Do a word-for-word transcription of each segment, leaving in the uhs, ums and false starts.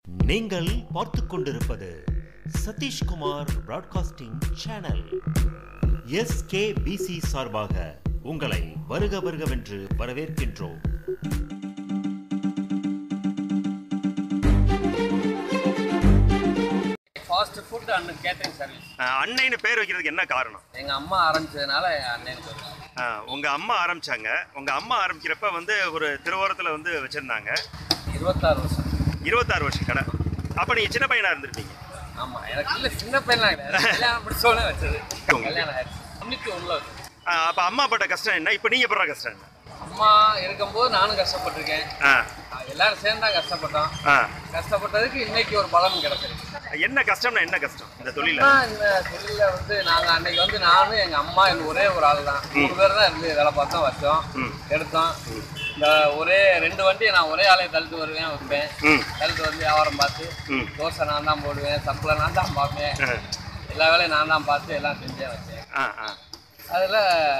நீங்கள் பார்த்துக் கொண்டிருப்பது Satishkumar broadcasting channel. S K B C சார்பாக உங்களை வருக வருகவென்று வரவேற்கின்றோம். Fast food and catering service. அன்னைன்னு பேர் வைக்கிறதுக்கு என்ன காரணம்? எங்க அம்மா ஆரம்பிச்சதுனால அன்னைன்னு பேர். உங்க அம்மா ஆரம்பிச்சாங்க. உங்க அம்மா ஆரம்பிக்கிறப்ப வந்து ஒரு திருவோரத்துல வந்து வச்சிருந்தாங்க. இருபத்தாறு வருஷம் இருபத்தாறு வருஷம் கடை. அப்ப நீங்க சின்ன பையனா இருந்திருப்பீங்க. ஆமா, எனக்கு இல்ல சின்ன பையனா கிடையாது, கல்யாணம் முடிச்சோடனே வச்சது. கல்யாணம் ஆயிடுச்சு தொண்ணூத்தி ஒண்ணுல வச்சது. அப்ப அம்மா பட்ட கஷ்டம் என்ன, இப்ப நீங்க படுற கஷ்டம் என்ன? அம்மா இருக்கும்போது நானும் கஷ்டப்பட்டிருக்கேன், எல்லாரும் சேர்ந்தா கஷ்டப்பட்டோம். கஷ்டப்பட்டதுக்கு இன்னைக்கு ஒரு பலன் கிடைச்சிருக்கு. என்ன கஷ்டம்னா என்ன கஷ்டம் இந்த தொழில? இந்த தொழில வந்து நாங்க அன்னைக்கு வந்து நானும் எங்க அம்மா எங்க ஒரே ஒரு ஆள் தான், மூணு பேர் தான் இருந்து வேலை பார்த்தோம், வச்சோம், எடுத்தோம். இந்த ஒரே ரெண்டு வண்டியை நான் ஒரே ஆளையை தள்ளிட்டு வருவேன், வைப்பேன். தள்ளிட்டு வந்து வியாபாரம் பார்த்து தோசை நான் தான் போடுவேன், சம்பளம் நான் தான் பார்ப்பேன், எல்லா வேலையும் நான் தான் பார்த்து எல்லாம் செஞ்சே வச்சேன். அதில்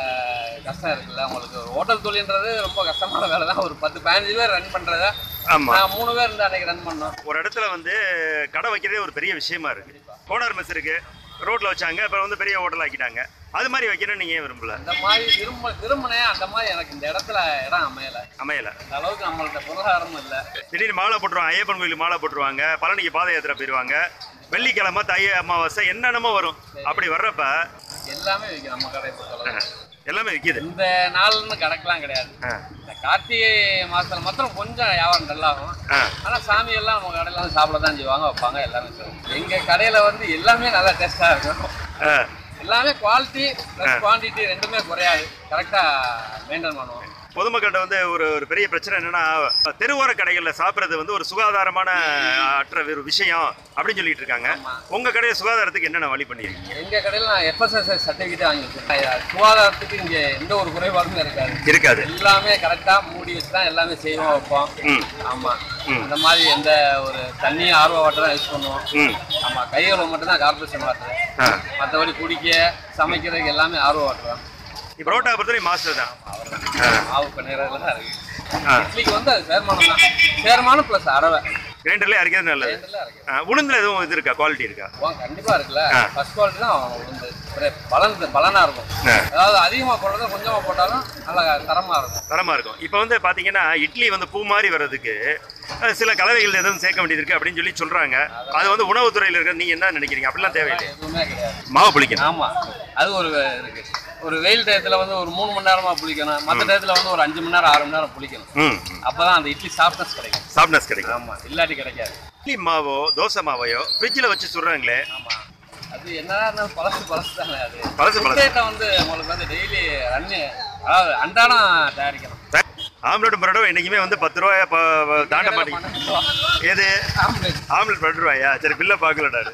கஷ்டம் இருக்குல்ல உங்களுக்கு. ஹோட்டல் தொழில்ன்றது ரொம்ப கஷ்டமான வேலை தான். ஒரு பத்து பதினஞ்சு பேர் ரன் பண்ணுறத நான் மூணு பேர் இருந்து அன்னைக்கு ரன் பண்ணோம். ஒரு இடத்துல வந்து கடை வைக்கிறதே ஒரு பெரிய விஷயமா இருக்கு. கோனார் மெஸ் இருக்கு, ரோட்ல வச்சாங்க, அப்புறம் வந்து பெரிய ஹோட்டல் ஆக்கிட்டாங்க. அது மாதிரி வைக்கணும்னு நீங்க விரும்பல? அந்த மாதிரி விரும்ப விரும்பினேன் அந்த மாதிரி எனக்கு இந்த இடத்துல இடம் அமையல அமையல அந்த அளவுக்கு நம்மள்ட்ட பொருளாதாரமும் இல்லை. திடீர்னு மாலை போட்டுருவாங்க, ஐயப்பன் கோயிலுக்கு மாலை போட்டுருவாங்க, பழனிக்கு பாத யாத்திரை போயிடுவாங்க, வெள்ளிக்கிழமை தை அமாவாசை என்னென்னமோ வரும். அப்படி வர்றப்ப எல்லாமே விற்கும் நம்ம கடை பொறுத்தளவு. எல்லாமே விற்கிது. இந்த நாள்னு கணக்கெல்லாம் கிடையாது. இந்த கார்த்திகை மாசத்துல மாத்திரம் கொஞ்சம் வியாபாரம் நல்லாகும். ஆனா சாமி எல்லாம் நம்ம கடையில வந்து சாப்பிட தான் செய்வாங்க, வைப்பாங்க, எல்லாமே செய்வாங்க. எங்க கடையில வந்து எல்லாமே நல்லா டேஸ்டா இருக்கும். எல்லாமே குவாலிட்டி ப்ளஸ் குவான்டிட்டி ரெண்டுமே குறையாது, கரெக்டா மெயின்டைன் பண்ணுவோம். பொதுமக்கள்கிட்ட வந்து ஒரு ஒரு பெரிய பிரச்சனை என்னன்னா, தெருவோர கடைகளில் சாப்பிட்றது வந்து ஒரு சுகாதாரமான அற்ற ஒரு விஷயம் அப்படின்னு சொல்லிட்டு இருக்காங்க. உங்க கடையை சுகாதாரத்துக்கு என்னென்ன வழி பண்ணிருக்கீங்க? எங்க கடையில் நான் எஃப்எஸ்எஸ்ஐ சர்டிஃபிகேட் வாங்கி வச்சிருக்கேன். சுகாதாரத்துக்கு இங்கே எந்த ஒரு குறைபாடுமே இருக்காது. இருக்காது. எல்லாமே கரெக்டா மூடி வச்சு தான் எல்லாமே செய்வோம், வைப்போம். ஆமா, அந்த மாதிரி எந்த ஒரு தண்ணி ஆர்வ வாட்டர் தான் யூஸ் பண்ணுவோம். ஆமா, கைகளை மட்டும் தான் கார்பரேஷன் வாட்டர், மற்றபடி குடிக்க சமைக்கிறதுக்கு எல்லாமே ஆர்வ வாட்டர் தான். புரோட்டா பொறுத்தவரை மாஸ்டர் தான். மாவு பண்ணிடுறதுல தான் இருக்கு. இட்லிக்கு வந்து அது சேர்மானம் தான், சேர்மானம் பிளஸ் அரவை. கிரைண்டர்லேயே அரைக்கிறது நல்லது. உளுந்துல எதுவும் இது இருக்கா, குவாலிட்டி இருக்கா? கண்டிப்பா இருக்குல்ல. ஃபர்ஸ்ட் குவாலிட்டி தான் உளுந்து, பலன் பலனா இருக்கும். அதாவது அதிகமா போடுறது கொஞ்சமா போட்டாலும் நல்லா தரமா இருக்கும். தரமா இருக்கும். இப்போ வந்து பாத்தீங்கன்னா இட்லி வந்து பூ மாதிரி வர்றதுக்கு சில கலவைகள் எதுவும் சேர்க்க வேண்டியது இருக்கு அப்படின்னு சொல்லி சொல்றாங்க. அது வந்து உணவுத்துறையில இருக்க நீங்க என்ன நினைக்கிறீங்க? அப்படிலாம் தேவையில்லை, எதுவுமே கிடையாது. மாவு புளிக்கணும். ஆமா, அது ஒரு இருக்கு. ஒரு வெயில் டயத்துல வந்து ஒரு மூணு மணி நேரமா புளிக்கணும், மற்ற டயத்துல வந்து ஒரு அஞ்சு மணி நேரம் ஆறு மணி நேரம் புளிக்கணும். அப்பதான் அந்த இட்லி சாஃப்ட்னஸ் கிடைக்கும். சாஃப்ட்னஸ் கிடைக்கும். ஆமா, இல்லாட்டி கிடைக்காது. இட்லி மாவோ தோசை மாவையோ ஃப்ரிட்ஜில் வச்சு சுடுறாங்களே, ஆமா, அது என்னதான் பழசு பழசு தானே. அது பழசு பழசு வந்து உங்களுக்கு வந்து டெய்லி ரன்னு, அதாவது அன்றாடம் தயாரிக்கணும். ஆம்லெட் பரோட்டா என்னைக்குமே வந்து பத்து ரூபாயா தாண்ட மாட்டேங்குது. எது ஆம்லெட் பத்து ரூபாயா? சரி, பில்லை பார்க்கலடாரு.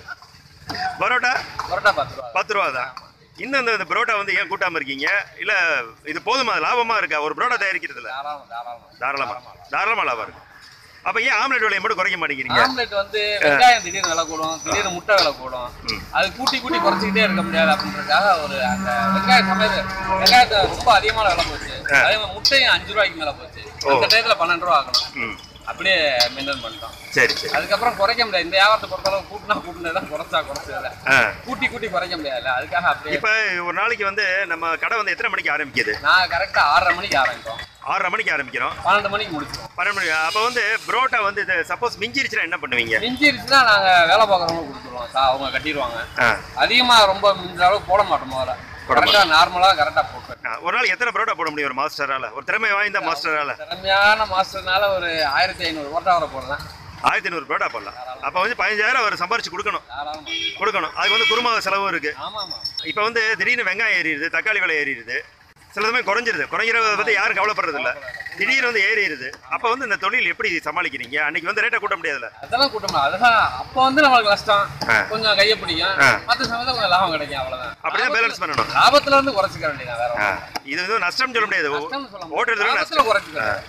பரோட்டா பரோட்டா பத்து ரூபா பத்து ரூபா தான். இன்னும் இந்த பரோட்டா வந்து ஏன் கூட்டாம இருக்கீங்க? இல்ல இது போதுமா, லாபமா இருக்கா ஒரு பரோட்டா தயாரிக்கிறதுல? தாராளமா தாராளமா லாபம் இருக்கு. அப்ப ஏன் ஆம்லெட் விலையை மட்டும் குறைக்க மாட்டேங்கிறீங்க? ஆம்லெட் வந்து வெங்காயம் திடீர்னு விலை கூடும், திடீர்னு முட்டை விலை கூடும். அது கூட்டி கூட்டி குறைச்சிக்கிட்டே இருக்க முடியாது அப்படின்றதுக்காக ஒரு அந்த வெங்காய சமையல் வெங்காயத்தை ரொம்ப அதிகமான விலை போச்சு. அதே மாதிரி முட்டையும் அஞ்சு ரூபாய்க்கு மேல போச்சு. அந்த டயத்துல பன்னெண்டு ரூபா ஆகணும், அப்படியே மெயின்டைன் பண்ணிட்டோம். சரி சரி. அதுக்கப்புறம் குறைக்க முடியாது. இந்த வியாபாரத்தை பொறுத்தளவு கூட்டினா கூட்டினதான், குறைச்சா குறைச்சதில்ல. கூட்டி கூட்டி குறைக்க முடியாதுல்ல, அதுக்காக அப்படியே. இப்ப ஒரு நாளைக்கு வந்து நம்ம கடை வந்து எத்தனை மணிக்கு ஆரம்பிக்குது? நான் கரெக்டா ஆறரை மணிக்கு ஆரம்பிப்போம். ஆறரை மணிக்கு ஆரம்பிக்கிறோம், பன்னெண்டு மணிக்கு முடிச்சிடும். பன்னெண்டு மணி. அப்ப வந்து புரோட்டா வந்து இது சப்போஸ் மிஞ்சிருச்சுன்னா என்ன பண்ணுவீங்க? மிஞ்சிருச்சுன்னா நாங்க வேலை பார்க்குறவங்க கொடுத்துருவோம், அவங்க கட்டிடுவாங்க. அதிகமா ரொம்ப மிஞ்ச அளவுக்கு போட மாட்டோம். முதல்ல கரெக்டா நார்மலா கரெக்டா போட்டு. ஒரு நாள் எத்தனை பரோட்டா போட முடியும் ஒரு மாஸ்டரால, ஒரு திறமை வாய்ந்த மாஸ்டரால? திறமையான மாஸ்டர்னால ஒரு ஆயிரத்தி ஐநூறு பரோட்டா வரை போடலாம். ஆயிரத்தி ஐநூறு பரோட்டா போடலாம். அப்ப வந்து பதினஞ்சாயிரம் அவர் சம்பாரிச்சு கொடுக்கணும் கொடுக்கணும் அதுக்கு வந்து குருமா செலவும் இருக்கு. இப்ப வந்து திடீர்னு வெங்காயம் ஏறிடுது, தக்காளி விலை ஏறிடுது, சில சமயம் குறைஞ்சிருது. குறைஞ்சிறத பத்தி யாரும் கவலைப்படுறது இல்லை, திடீர்னு வந்து ஏறிடுது. அப்ப வந்து இந்த தொழில் எப்படி சமாளிக்கிறீங்க? அன்னைக்கு வந்து ரேட்டை கூட்ட முடியாதுல்ல? அதெல்லாம் கூட்ட முடியாது. அதெல்லாம் அப்ப வந்து நம்மளுக்கு கஷ்டம், கொஞ்சம் கையை பிடிக்கும், மற்ற சமயத்துல கொஞ்சம் லாபம் கிடைக்கும், அவ்வளவுதான். அப்படிதான் பேலன்ஸ் பண்ணணும். லாபத்துல வந்து குறைச்சிக்க வேண்டியது வேற. இது வந்து நஷ்டம் சொல்ல முடியாது, ஓட்டுறதுல நஷ்டம் குறைச்சிக்க.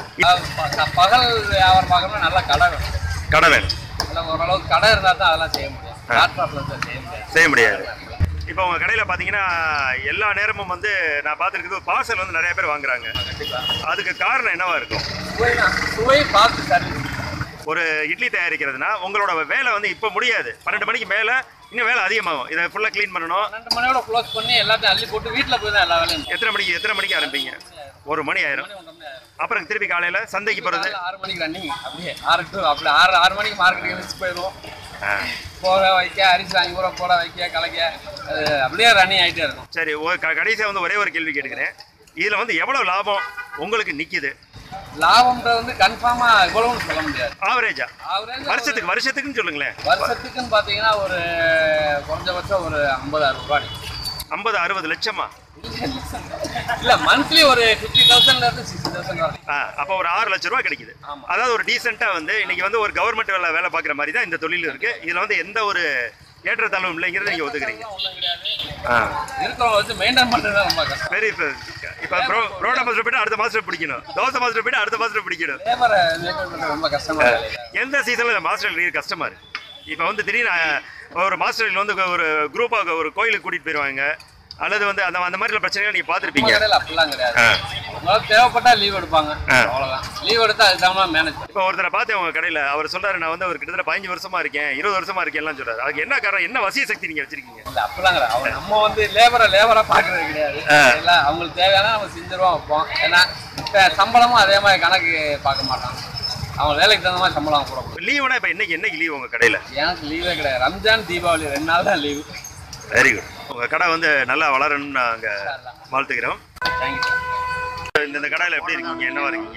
பகல் வியாபாரம் பார்க்கணும்னா நல்லா கடை வேணும். கடை வேணும். ஓரளவுக்கு கடை இருந்தா தான் அதெல்லாம் செய்ய முடியும். செய்ய முடியாது செய்ய முடியாது இப்போ உங்க கடையில பாத்தீங்கன்னா எல்லா நேரமும் வந்து நான் பார்த்துருக்கிறது பார்சல் வந்து நிறைய பேர் வாங்குறாங்க. அதுக்கு காரணம் என்னவா இருக்கும்? சுவை, ஃபாஸ்ட் சர்வீஸ். ஒரு இட்லி தயாரிக்கிறதுனா உங்களோட வேலை வந்து இப்போ முடியாது, பன்னெண்டு மணிக்கு மேலே இன்னும் வேலை அதிகமாகும். இதை ஃபுல்லாக க்ளீன் பண்ணணும். பன்னெண்டு மணியோட க்ளோஸ் பண்ணி எல்லாத்தையும் அள்ளி போட்டு வீட்டில் போய் தான் எல்லா வேலையும். எத்தனை மணிக்கு எத்தனை மணிக்கு ஆரம்பிப்பீங்க? ஒரு மணி ஆயிரும். அப்புறம் திருப்பி காலையில் சந்தைக்கு போகிறது ஆறு மணிக்கு ரன்னிங், அப்படியே ஆறு டு அப்படி ஆறு ஆறு மணிக்கு மார்க்கெட்டுக்கு வச்சு போயிடுவோம். போக வைக்க அரிசி வாங்கி கூட போட வைக்க கலைக்க அது அப்படியே ரன்னிங் ஆகிட்டே இருக்கும். சரி, ஒரு கடைசியாக வந்து ஒரே ஒரு கேள்வி கேட்டுக்கிறேன். இதில் வந்து எவ்வளோ லாபம் உங்களுக்கு நிற்கிது? லாபம்ன்றது வந்து கன்ஃபார்மா இவ்வளவுன்னு சொல்ல முடியாது. ஆவரேஜா ஆவரேஜ் வருஷத்துக்கு வருஷத்துக்குன்னு சொல்லுங்களேன். வருஷத்துக்குன்னு பார்த்தீங்கன்னா ஒரு குறைஞ்சபட்சம் ஒரு ஐம்பது அறுபது ரூபாய். ஐம்பது அறுபது லட்சமா? இல்ல மந்த்லி ஒரு ஃபிஃப்டி தௌசண்ட்ல இருந்து சிக்ஸ்டி தௌசண்ட் வரும். அப்போ ஒரு ஆறு லட்ச ரூபா கிடைக்குது. அதாவது ஒரு டீசெண்டா வந்து இன்னைக்கு வந்து ஒரு கவர்மெண்ட் வேலை வேலை பார்க்குற மாதிரி தான் இந்த தொழில் இருக்கு. இதுல வந்து எந்த ஒரு ஏற்றத்தாழ்வும் இல்லைங்கிறத நீங்க ஒத்துக்கிறீங்க. இருக்கிறவங்க வச்சு மெயின்டைன் பண்றது ரொம்ப கஷ்டம். சரி, இப்போ இப்போ புரோட்டா மாஸ்டர் போயிட்டு அடுத்த மாஸ்டர் பிடிக்கணும், தோசை மாஸ்டர் போயிட்டு அடுத்த மாஸ்டர் பிடிக்கணும். லேபரை மெயின்டைன் பண்றது ரொம்ப கஷ்டமா இருக்கு. எந்த சீசன்ல மாஸ்டர் கஷ்டமா இருக்கு? இப்போ வந்து திடீர்னு ஒரு மாஸ்டர் வந்து ஒரு குரூப்பாக ஒரு கோயிலுக்கு கூட்டிட்டு போயிடுவாங்க, அல்லது வந்து அந்த அந்த மாதிரி பிரச்சனைகள் நீங்க பாத்துருப்பீங்க. அப்படிலாம் கிடையாது. உங்களுக்கு தேவைப்பட்டா லீவ் எடுப்பாங்க, அவ்வளவுதான். லீவ் எடுத்தா அதுதான் மேனேஜ். இப்போ ஒருத்தரை பார்த்தேன் உங்க கடையில, அவர் சொல்றாரு நான் வந்து ஒரு கிட்டத்தட்ட பதினஞ்சு வருஷமா இருக்கேன், இருபது வருஷமா இருக்கேன் எல்லாம் சொல்றாரு. அதுக்கு என்ன காரணம், என்ன வசிய சக்தி நீங்க வச்சிருக்கீங்க? இல்ல அப்படிலாம் கிடையாது. அவங்க நம்ம வந்து லேபரை லேபரா பாக்குறது கிடையாது. இல்ல அவங்களுக்கு தேவையான நம்ம செஞ்சிருவோம் வைப்போம். ஏன்னா சம்பளமும் அதே மாதிரி கணக்கு பார்க்க மாட்டாங்க, அவங்க வேலைக்கு தகுந்த மாதிரி சம்பளம் போட. லீவுனா இப்போ இன்னைக்கு என்னைக்கு லீவ் உங்க கடையில? எனக்கு லீவே கிடையாது. ரம்ஜான் தீபாவளி ரெண்டு நாள் தான் லீவு. Very good. உங்க கடை வந்து நல்லா வளரணும்னு நாங்க வாழ்த்துக்கிறோம். இந்த கடையில எப்படி இருக்கீங்க, என்னவா இருக்கீங்க?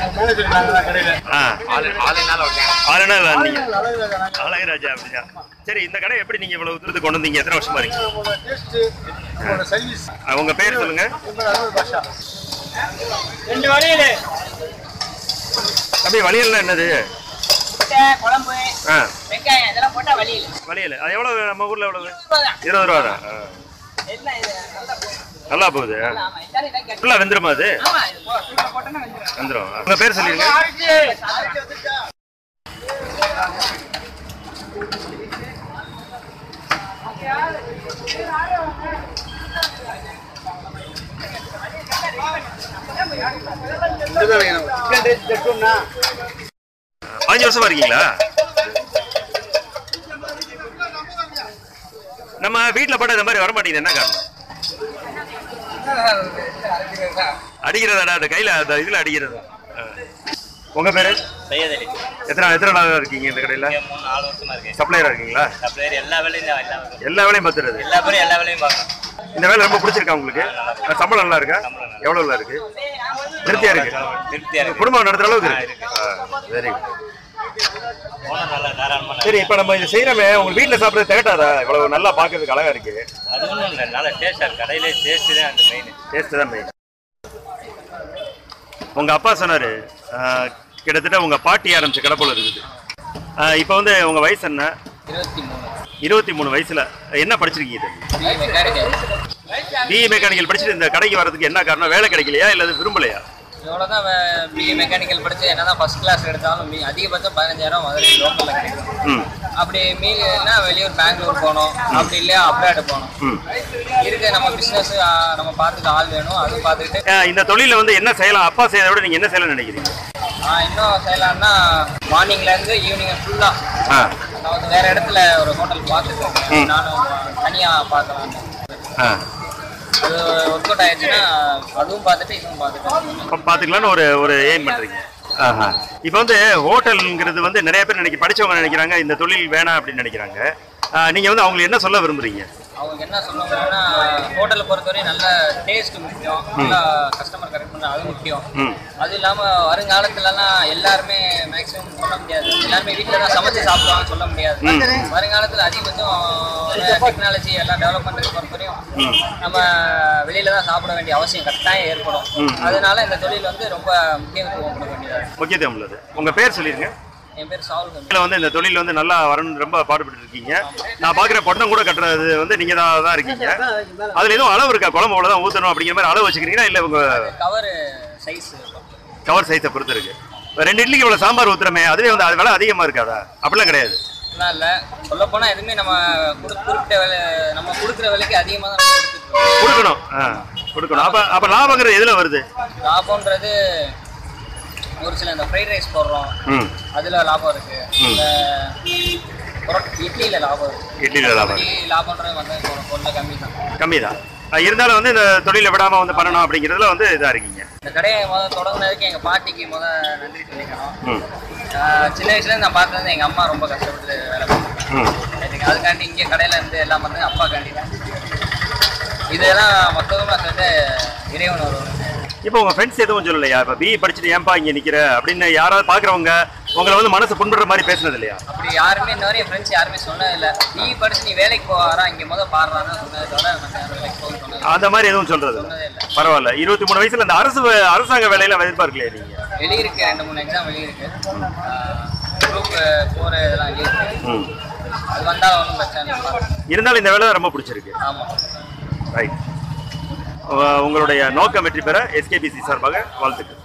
அழகராஜா அப்படியா? சரி, இந்த கடை எப்படி நீங்க இவ்வளவு தூரத்துக்கு கொண்டு வந்தீங்க? எத்தனை வருஷமா இருக்கீங்க? உங்க பேர் சொல்லுங்க. தம்பி, வழியல் என்னது? குழம்பு வெங்காயம் இதெல்லாம் போட்டா வழியில் வழியில் அது எவ்வளவு? நம்ம ஊர்ல எவ்வளவு? இருபது ரூபா தான். நல்லா போகுது. ஃபுல்லா வெந்துருமா? அது வெந்துரும். உங்க பேர் சொல்லிருங்க. அஞ்சு வருஷமா இருக்கீங்களா? நம்ம வீட்டுல போட்ட இந்த மாதிரி வர மாட்டேங்குது, என்ன காரணம்? அடிக்கிறதா? அந்த கையில அந்த இதுல அடிக்கிறதா? உங்க பேரு? சையதலி. எத்தனை எத்தனை நாள் இருக்கீங்க இந்த கடையில? மூணு நாலு வருஷமா இருக்கேன். சப்ளையரா இருக்கீங்களா? சப்ளையர் எல்லா வேலையும் எல்லா வேலையும் பார்த்துறது. எல்லா பேரும் எல்லா வேலையும் பார்க்கணும். இந்த வேலை ரொம்ப பிடிச்சிருக்கா உங்களுக்கு? சம்பளம் நல்லா இருக்கா? எவ்வளவு நல்லா இருக்கு? திருப்தியா இருக்கு? திருப்தியா இருக்கு. குடும்பம் நடத்துற அளவுக்கு இருக்கு. Very good. சரி, இப்ப நம்ம இது செய்யறமே உங்க வீட்டுல சாப்பிடுறது திகட்டாதா? இவ்வளவு நல்லா பாக்குறதுக்கு அழகா இருக்கு. அது ஒண்ணும் இல்ல, நல்ல டேஸ்டா இருக்கு. கடையிலே டேஸ்ட் தான் அந்த மெயின். டேஸ்ட் தான் மெயின். உங்க அப்பா சொன்னாரு கிட்டத்தட்ட உங்க பாட்டி ஆரம்பிச்ச கடை போல இருக்குது. இப்ப வந்து உங்க வயசு என்ன? இருபத்தி மூணு. இருபத்தி மூணு வயசுல என்ன படிச்சிருக்கீங்க? பிஇ மெக்கானிக்கல் படிச்சுட்டு இந்த கடைக்கு வர்றதுக்கு என்ன காரணம்? வேலை கிடைக்கலையா இல்ல விரும்பலையா? எவ்வளோதான் பிஇ மெக்கானிக்கல் படிச்சு என்னதான் ஃபர்ஸ்ட் கிளாஸ் எடுத்தாலும் மீ அதிகபட்சம் பதினஞ்சாயிரம் மதுரை லோக்கலில் கிடைக்கும். அப்படி மீறினா வெளியூர் பெங்களூர் போகணும், அப்படி இல்லையா அப்ராடு போகணும். இருக்கு நம்ம பிஸ்னஸ் நம்ம பார்த்துக்க ஆள் வேணும், அது பார்த்துக்கிட்டு இந்த தொழில வந்து என்ன செய்யலாம்? அப்பா செய்யறத விட நீங்க என்ன செய்யலாம்னு நினைக்கிறீங்க? இன்னும் செய்யலாம்னா மார்னிங்லேருந்து ஈவினிங் ஃபுல்லாக நான் வந்து வேற இடத்துல ஒரு ஹோட்டல் பார்த்துருக்கேன், நானும் தனியாக பார்க்கலான்னு. அது ஒர்க் அவுட் ஆயிடுச்சுன்னா அதுவும் பார்த்துட்டு இதுவும் பார்த்துட்டு பார்த்துக்கலான்னு ஒரு ஒரு எய்ம் பண்ணுறீங்க. ஆஹா. இப்போ வந்து ஹோட்டலுங்கிறது வந்து நிறைய பேர் நினைக்க படித்தவங்க நினைக்கிறாங்க இந்த தொழில் வேணாம் அப்படின்னு நினைக்கிறாங்க. நீங்கள் வந்து அவங்களுக்கு என்ன சொல்ல விரும்புறீங்க? அவங்களுக்கு என்ன சொல்லுவாங்கன்னா ஹோட்டலை பொறுத்தவரை நல்ல டேஸ்ட் முக்கியம், நல்லா கஸ்டமர் கரெக்ட் பண்ண அது முக்கியம். அது இல்லாமல் வருங்காலத்துலலாம் எல்லாருமே மேக்ஸிமம் சொல்ல முடியாது, எல்லாருமே வீட்டில் தான் சமைச்சு சாப்பிடுவாங்க சொல்ல முடியாது. வருங்காலத்தில் அதிகபட்சம் டெக்னாலஜி எல்லாம் டெவலப் பண்ணுறது பொறுத்தவரையும் நம்ம வெளியில தான் சாப்பிட வேண்டிய அவசியம் கட்டாயம் ஏற்படும். அதனால இந்த தொழில் வந்து ரொம்ப முக்கியத்துவம் கொடுக்க வேண்டியது. முக்கியத்துவம் உள்ளது. உங்கள் பேர் சொல்லிடுங்க. என் பேர் சாவுல். வந்து இந்த தொழில் வந்து நல்லா வரணும்னு ரொம்ப பாடுபட்டு இருக்கீங்க. நான் பார்க்குற பொண்ணம் கூட கட்டுறது வந்து நீங்கள் தான் தான் இருக்கீங்க. அதில் எதுவும் அளவு இருக்கா? குழம்பு அவ்வளோதான் ஊற்றணும் அப்படிங்கிற மாதிரி அளவு வச்சுக்கிறீங்களா? இல்லை உங்கள் கவர் சைஸ் கவர் சைஸை பொறுத்து இருக்கு. ரெண்டு இட்லிக்கு இவ்வளோ சாம்பார் ஊற்றுறமே அதுவே வந்து அது விலை அதிகமாக இருக்காதா? அப்படிலாம் கிடையாது. இல்லை சொல்ல போனால் எதுவுமே நம்ம குறிப்பிட்ட விலை நம்ம கொடுக்குற விலைக்கு அதிகமாக தான் கொடுக்கணும். ஆ கொடுக்கணும். அப்போ அப்போ லாபங்கிறது எதில் வருது? லாபம்ன்றது ஒரு சில இந்த ஃப்ரைட் ரைஸ் போடுறோம், ம் அதில் லாபம் இருக்கு. இந்த இட்லியில் லாபம் இருக்கு. இட்லியில் லாபம் இட்லி லாபம்ன்றது வந்து கொஞ்சம் கம்மி தான். கம்மி தான். இருந்தாலும் வந்து இந்த தொழிலை விடாமல் வந்து பண்ணணும் அப்படிங்கிறதுல வந்து இதாக இருக்கீங்க. இந்த கடையை முதல் தொடங்குனதுக்கு எங்கள் பாட்டிக்கு முதல் நன்றி சொல்லிக்கணும். ம் சின்ன வயசுலேருந்து நான் பார்த்தது எங்கள் அம்மா ரொம்ப கஷ்டப்பட்டு வேலை பார்த்தாங்க. ம் எனக்கு அதுக்காண்டி இங்கே கடையில் இருந்து எல்லாம் பண்ணது அப்பாக்காண்டி தான். இதெல்லாம் மொத்தமாக வந்து இறைவன் ஒரு. இப்போ உங்கள் ஃப்ரெண்ட்ஸ் எதுவும் சொல்லலையா? இப்போ பிஇ படிச்சுட்டு ஏன்பா இங்கே நிற்கிற அப்படின்னு யாராவது பார்க்குறவங்க உங்களை வந்து மனசு புண்படுற மாதிரி பேசுனது இல்லையா? அப்படி யாருமே இந்த மாதிரி என் ஃப்ரெண்ட்ஸ் யாருமே சொன்னது இல்லை. நீ படிச்சு நீ வேலைக்கு போவாரா இங்கே முதல் பாடுறான்னு சொன்னதை தவிர நம்ம யாரும் வேலைக்கு போக சொன்னது அந்த மாதிரி எதுவும் சொல்றது சொன்னதே இல்லை. பரவாயில்ல. இருபத்தி மூணு வயசுல இந்த அரசு அரசாங்க வேலையெல்லாம் எதிர்பார்க்கலையா நீங்க? வெளியிருக்கு, ரெண்டு மூணு எக்ஸாம் வெளியிருக்கு. குரூப் போகிற இதெல்லாம் வெளியிருக்கு. ம் அது வந்தால் ஒன்றும் பிரச்சனை இல்லை. இருந்தாலும் இந்த வேலை ரொம்ப பிடிச்சிருக்கு. ஆமாம். ரைட். உங்களுடைய நோக்கம் வெற்றி பெற எஸ்கேபிசி சார்பாக வாழ்த்துக்கள்.